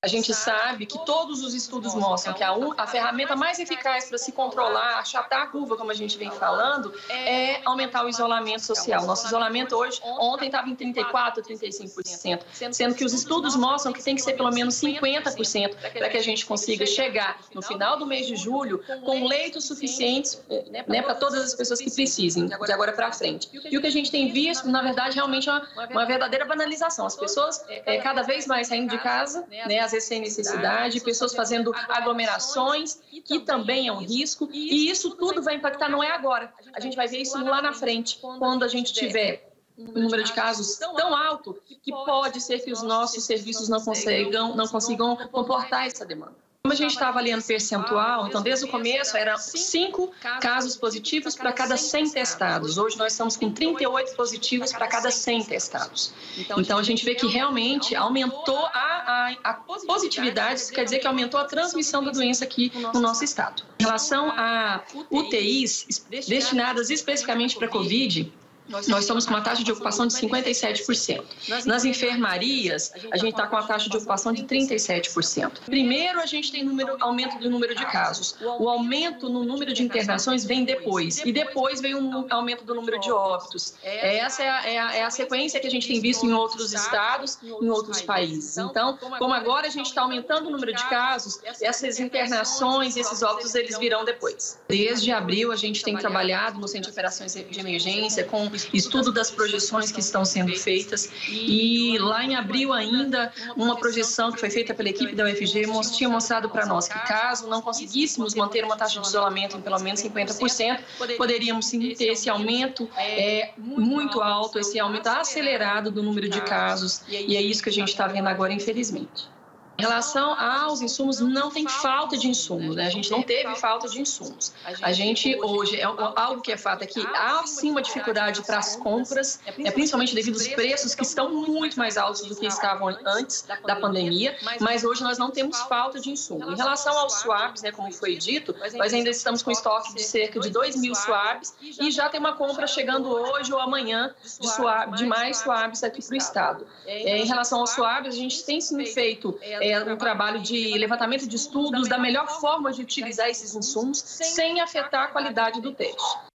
A gente sabe que todos os estudos mostram que a ferramenta mais eficaz para se controlar, achatar a curva, como a gente vem falando, é aumentar o isolamento social. Nosso isolamento hoje, ontem estava em 34%, 35%, sendo que os estudos mostram que tem que ser pelo menos 50% para que a gente consiga chegar no final do mês de julho com leitos suficientes, né, para todas as pessoas que precisem, de agora para frente. E o que a gente tem visto, na verdade, realmente é uma verdadeira banalização. As pessoas cada vez mais saindo de casa, né, às vezes sem necessidade, pessoas fazendo aglomerações, que também é um risco, e isso tudo vai impactar, não é agora. A gente vai ver isso lá na frente, quando a gente tiver um número de casos tão alto que pode ser que os nossos serviços não consigam comportar essa demanda. Como a gente está avaliando percentual, então desde o começo eram 5 casos positivos para cada 100 testados. Hoje nós estamos com 38 positivos para cada 100 testados. Então a gente vê que realmente aumentou a positividade, isso quer dizer que aumentou a transmissão da doença aqui no nosso estado. Em relação a UTIs destinadas especificamente para Covid, nós estamos com uma taxa de ocupação de 57%. Nas enfermarias, a gente está com a taxa de ocupação de 37%. Primeiro, a gente tem aumento do número de casos. O aumento no número de internações vem depois. E depois vem um aumento do número de óbitos. Essa é a sequência que a gente tem visto em outros estados, em outros países. Então, como agora a gente está aumentando o número de casos, essas internações, esses óbitos, eles virão depois. Desde abril, a gente tem trabalhado no Centro de Operações de Emergência com estudo das projeções que estão sendo feitas, e lá em abril ainda uma projeção que foi feita pela equipe da UFG tinha mostrado para nós que caso não conseguíssemos manter uma taxa de isolamento em pelo menos 50%, poderíamos sim ter esse aumento muito alto, esse aumento acelerado do número de casos, e é isso que a gente está vendo agora, infelizmente. Em relação aos insumos, não tem falta de insumos, né? A gente não teve falta de insumos. A gente hoje, algo que é fato é que há sim uma dificuldade para as compras, principalmente devido aos preços que estão muito mais altos do que estavam antes da pandemia, mas hoje nós não temos falta de insumo. Em relação aos swabs, né, como foi dito, nós ainda estamos com estoque de cerca de 2.000 swabs e já tem uma compra chegando hoje ou amanhã de mais swabs aqui para o estado. Em relação aos swabs, a gente tem sim feito um trabalho de levantamento de estudos da melhor forma de utilizar esses insumos sem afetar a qualidade do teste.